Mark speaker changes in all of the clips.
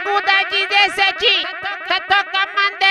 Speaker 1: Vagabunda 17, toca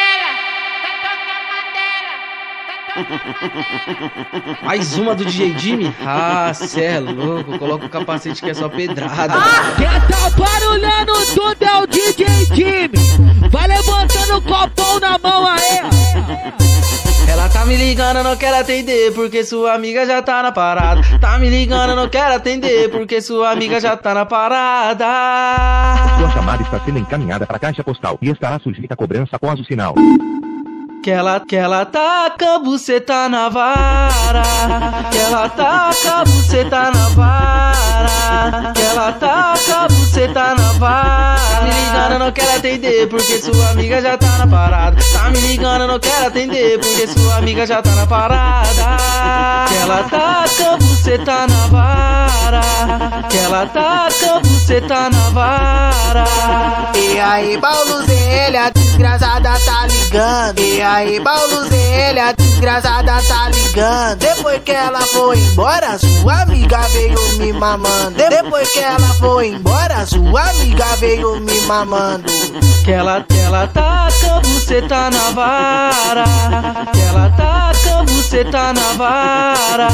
Speaker 1: Mandela.
Speaker 2: Mais uma do DJ Jimmy? Ah, cê é louco, coloca o capacete que é só pedrada.
Speaker 3: Quem tá barulhando tudo é o DJ Jimmy. Vai levantando o copão na mão aí.
Speaker 2: Ela tá me ligando, não quero atender, porque sua amiga já tá na parada. Tá me ligando, não quero atender, porque sua amiga já tá na parada.
Speaker 4: Sua chamada está sendo encaminhada para a caixa postal e estará sujeita a cobrança após o sinal.
Speaker 2: Que ela taca buceta na vara. Que ela taca buceta na vara. Que ela taca buceta na vara. Tá me ligando, não quero atender, porque sua amiga já tá na parada. Tá me ligando, não quero atender, porque sua amiga já tá na parada. Que ela taca buceta na vara. Que ela taca buceta na vara.
Speaker 5: E aí, Paulozinha, a desgraçada tá ligando. E aí, Paulozinha, a desgraçada tá ligando. Depois que ela foi embora, sua amiga veio me mamando. Depois que ela foi embora, sua amiga veio me mamando.
Speaker 2: Que ela taca buceta na vara. Que ela taca buceta na vara.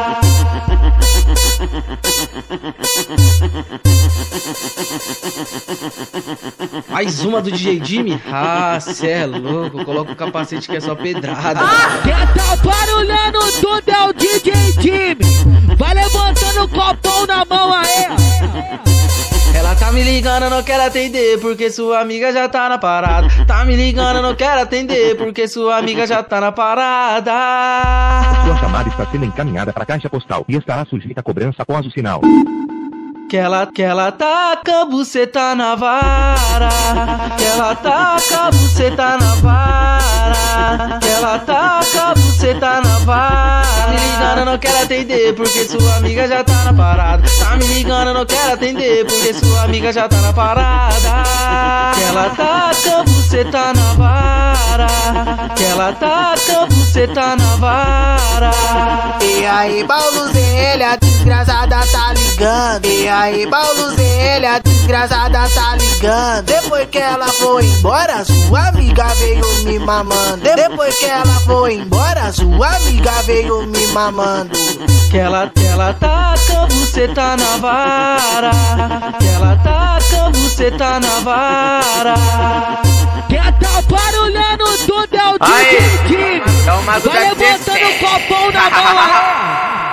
Speaker 2: Mais uma do DJ Jimmy? Ah, cê é louco, coloca o capacete que é só pedrada.
Speaker 3: Quem tá barulhando tudo é o DJ Jimmy. Vai levantando o copão na mão aí.
Speaker 2: Ela tá me ligando, não quero atender, porque sua amiga já tá na parada. Tá me ligando, não quero atender, porque sua amiga já tá na parada.
Speaker 4: Sua chamada está sendo encaminhada para a caixa postal e estará sujeita a cobrança após o sinal.
Speaker 2: Que ela taca buceta na vara. Que ela taca buceta na vara. Que ela taca buceta na vara. Tá me ligando, não quero atender, porque sua amiga já tá na parada. Tá me ligando, não quero atender, porque sua amiga já tá na parada. Que ela taca buceta na vara. Que ela taca buceta na vara.
Speaker 5: E aí, Paulozinha, a desgraçada tá ligando. E aí, Paulozinha, a desgraçada tá ligando. Depois que ela foi embora, sua amiga veio me mamando. Depois que ela foi embora, sua amiga veio me mamando.
Speaker 2: Que ela taca buceta na vara. Que ela taca buceta na vara.
Speaker 3: Quem tá barulhando tudo é o DJ Jimmy. Vai levantando o copão na mão aí.